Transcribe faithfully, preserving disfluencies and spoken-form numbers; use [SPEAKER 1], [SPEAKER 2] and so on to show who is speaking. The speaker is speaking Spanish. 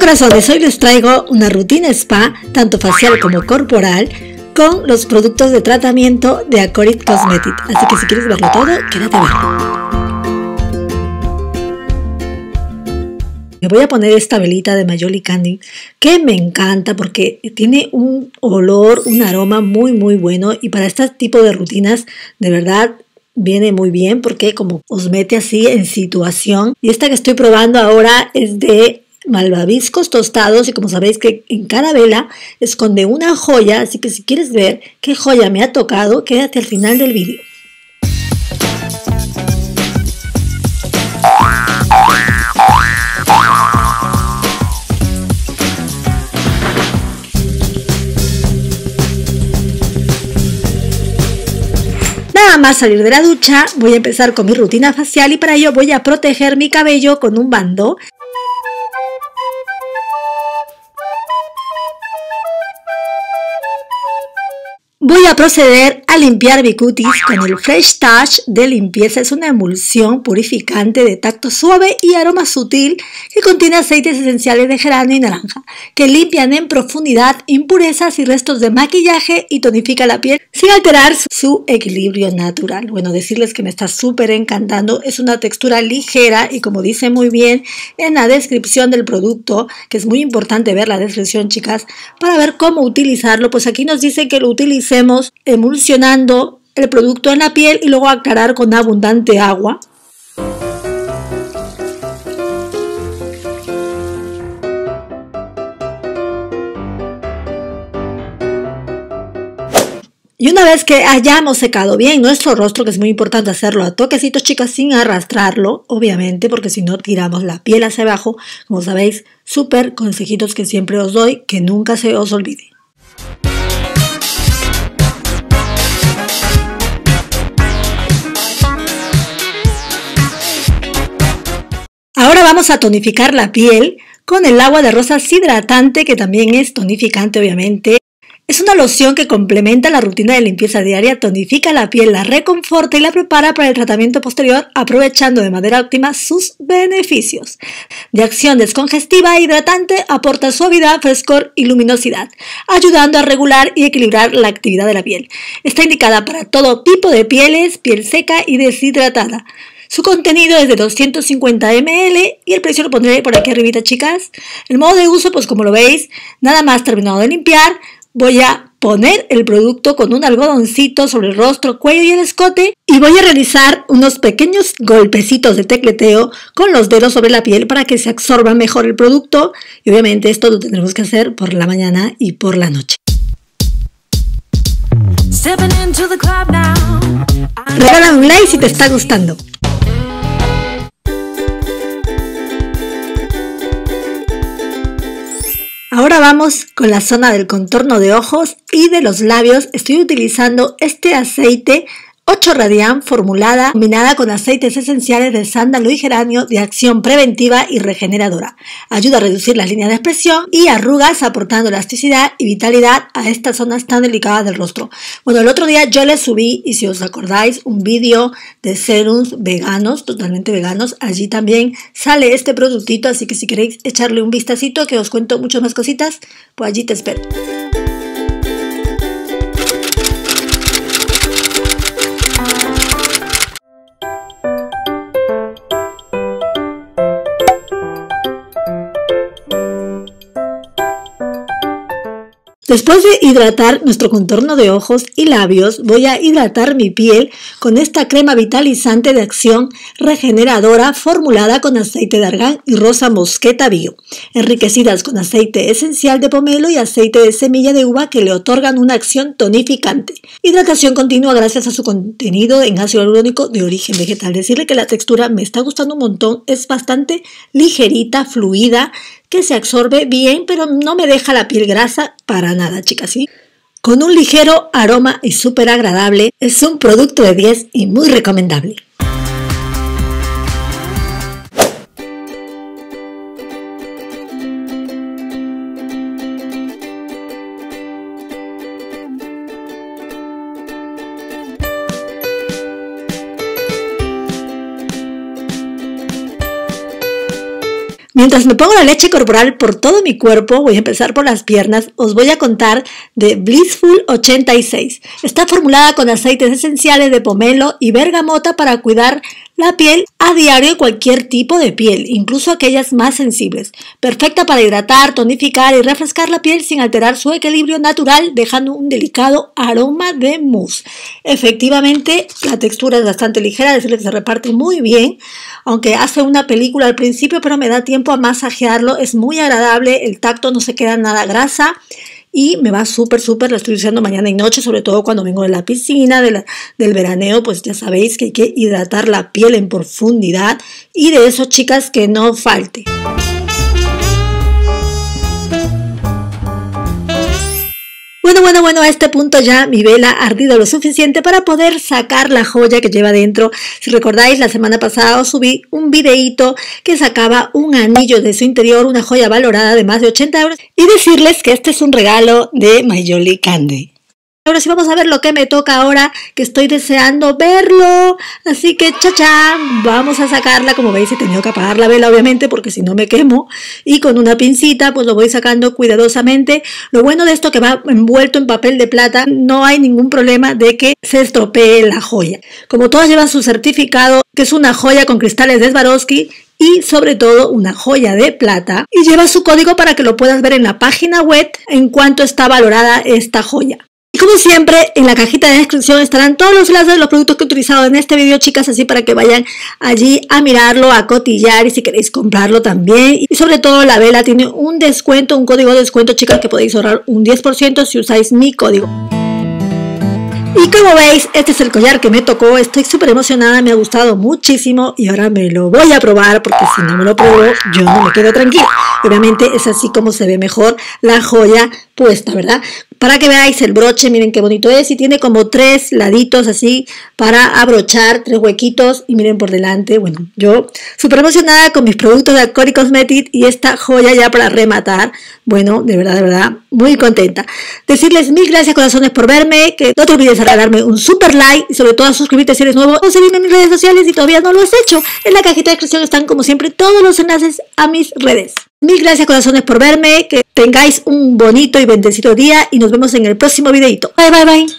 [SPEAKER 1] corazones, hoy les traigo una rutina spa, tanto facial como corporal, con los productos de tratamiento de Acorit Cosmetics. Así que si quieres verlo todo, quédate a verlo. Me voy a poner esta velita de Mayoli Candy, que me encanta porque tiene un olor, un aroma muy muy bueno, y para este tipo de rutinas, de verdad, viene muy bien porque como os mete así en situación. Y esta que estoy probando ahora es de malvaviscos tostados, y como sabéis que en cada vela esconde una joya, así que si quieres ver qué joya me ha tocado, quédate al final del vídeo. Nada más salir de la ducha, voy a empezar con mi rutina facial, y para ello voy a proteger mi cabello con un bando. Voy a proceder a limpiar mi cutis con el Fresh Touch de limpieza. Es una emulsión purificante de tacto suave y aroma sutil que contiene aceites esenciales de geranio y naranja, que limpian en profundidad impurezas y restos de maquillaje y tonifica la piel sin alterar su equilibrio natural. Bueno, decirles que me está súper encantando. Es una textura ligera y, como dice muy bien en la descripción del producto, que es muy importante ver la descripción, chicas, para ver cómo utilizarlo, pues aquí nos dice que lo utilicemos emulsionando el producto en la piel y luego aclarar con abundante agua. Y una vez que hayamos secado bien nuestro rostro, que es muy importante hacerlo a toquecitos, chicas, sin arrastrarlo, obviamente, porque si no tiramos la piel hacia abajo, como sabéis, súper consejitos que siempre os doy, que nunca se os olvide. Ahora vamos a tonificar la piel con el agua de rosas hidratante, que también es tonificante, obviamente. Es una loción que complementa la rutina de limpieza diaria, tonifica la piel, la reconforta y la prepara para el tratamiento posterior, aprovechando de manera óptima sus beneficios. De acción descongestiva e hidratante, aporta suavidad, frescor y luminosidad, ayudando a regular y equilibrar la actividad de la piel. Está indicada para todo tipo de pieles, piel seca y deshidratada. Su contenido es de doscientos cincuenta mililitros y el precio lo pondré por aquí arribita, chicas. El modo de uso, pues como lo veis, nada más terminado de limpiar, voy a poner el producto con un algodoncito sobre el rostro, cuello y el escote, y voy a realizar unos pequeños golpecitos de tecleteo con los dedos sobre la piel para que se absorba mejor el producto. Y obviamente esto lo tendremos que hacer por la mañana y por la noche. Regálame un like si te está gustando. Ahora vamos con la zona del contorno de ojos y de los labios. Estoy utilizando este aceite ocho Radiant formulada combinada con aceites esenciales de sándalo y geranio de acción preventiva y regeneradora. Ayuda a reducir las líneas de expresión y arrugas, aportando elasticidad y vitalidad a estas zonas tan delicadas del rostro. Bueno, el otro día yo les subí, y si os acordáis, un vídeo de serums veganos, totalmente veganos. Allí también sale este productito, así que si queréis echarle un vistacito, que os cuento muchas más cositas, pues allí te espero. Después de hidratar nuestro contorno de ojos y labios, voy a hidratar mi piel con esta crema vitalizante de acción regeneradora formulada con aceite de argán y rosa mosqueta bio, enriquecidas con aceite esencial de pomelo y aceite de semilla de uva, que le otorgan una acción tonificante. Hidratación continua gracias a su contenido en ácido hialurónico de origen vegetal. Decirle que la textura me está gustando un montón, es bastante ligerita, fluida, que se absorbe bien, pero no me deja la piel grasa para nada, chicas, ¿sí? Con un ligero aroma y súper agradable. Es un producto de diez y muy recomendable. Mientras me pongo la leche corporal por todo mi cuerpo, voy a empezar por las piernas, os voy a contar de Blissful ochenta y seis. Está formulada con aceites esenciales de pomelo y bergamota para cuidar la piel a diario de cualquier tipo de piel, incluso aquellas más sensibles. Perfecta para hidratar, tonificar y refrescar la piel sin alterar su equilibrio natural, dejando un delicado aroma de mousse. Efectivamente, la textura es bastante ligera, decirle que se reparte muy bien, aunque hace una película al principio, pero me da tiempo a masajearlo. Es muy agradable, el tacto no se queda nada grasa. Y me va súper, súper, la estoy usando mañana y noche, sobre todo cuando vengo de la piscina, de la, del veraneo, pues ya sabéis que hay que hidratar la piel en profundidad. Y de eso, chicas, que no falte. Bueno, bueno, bueno, a este punto ya mi vela ha ardido lo suficiente para poder sacar la joya que lleva dentro. Si recordáis, la semana pasada os subí un videíto que sacaba un anillo de su interior, una joya valorada de más de ochenta euros, y decirles que este es un regalo de My Jolly Candy. Ahora sí vamos a ver lo que me toca ahora, que estoy deseando verlo. Así que, chacha, vamos a sacarla. Como veis, he tenido que apagar la vela, obviamente, porque si no me quemo. Y con una pincita, pues lo voy sacando cuidadosamente. Lo bueno de esto que va envuelto en papel de plata, no hay ningún problema de que se estropee la joya. Como todas llevan su certificado, que es una joya con cristales de Swarovski, y sobre todo una joya de plata, y lleva su código para que lo puedas ver en la página web en cuanto está valorada esta joya. Y como siempre, en la cajita de descripción estarán todos los enlaces de los productos que he utilizado en este video, chicas, así para que vayan allí a mirarlo, a cotillar y si queréis comprarlo también. Y sobre todo la vela tiene un descuento, un código de descuento, chicas, que podéis ahorrar un diez por ciento si usáis mi código. Y como veis, este es el collar que me tocó, estoy súper emocionada, me ha gustado muchísimo y ahora me lo voy a probar porque si no me lo pruebo yo no me quedo tranquila. Obviamente es así como se ve mejor la joya puesta, ¿verdad? Para que veáis el broche, miren qué bonito es y tiene como tres laditos así para abrochar, tres huequitos y miren por delante. Bueno, yo súper emocionada con mis productos de Acori Cosmetics y esta joya ya para rematar. Bueno, de verdad, de verdad, muy contenta. Decirles mil gracias, corazones, por verme, que no te olvides de regalarme un super like y sobre todo a suscribirte si eres nuevo o seguirme en mis redes sociales si todavía no lo has hecho. En la cajita de descripción están como siempre todos los enlaces a mis redes. Mil gracias, corazones, por verme, que tengáis un bonito y bendecido día y nos vemos en el próximo videito. Bye, bye, bye.